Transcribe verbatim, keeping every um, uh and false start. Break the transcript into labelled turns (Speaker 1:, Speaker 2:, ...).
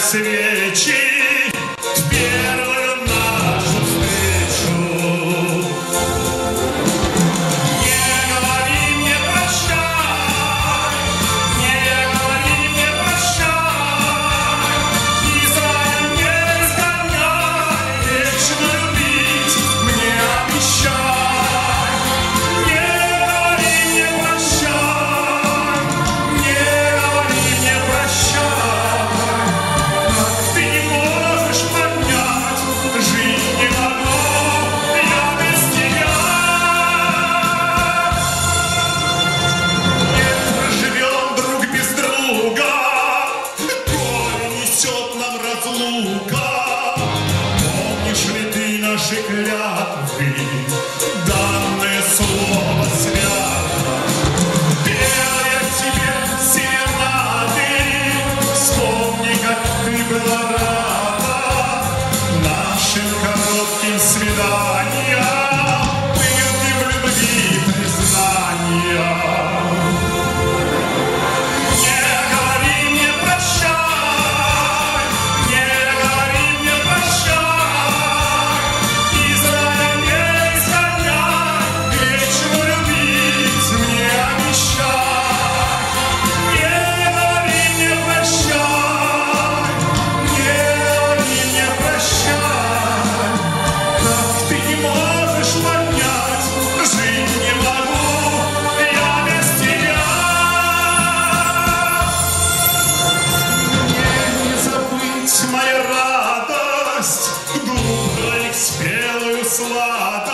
Speaker 1: свечи в первую нашу встречу. Не говори мне прощай, не говори мне прощай, Израиль не изгоняй, вечно любить мне обещай. Не говори мне прощай, не говори мне прощай, ты не можешь понять, жить не могу я без тебя. Нет, живем друг без друга, горе несет нам разлука. Помнишь ли ты наши клятвы, данное слово свято? Пел я тебе серенады, вспомни, как ты была рада нашим коротким свиданиям, пылким в любви признания. Не говори мне прощай, не говори мне прощай, Израиль не изгоняй, вечно любить мне обещай. Не говори мне прощай, не говори мне прощай, как ты не можешь понять, жить не могу я без тебя. Мне не забыть мою радость, губ твоих спелую сладость.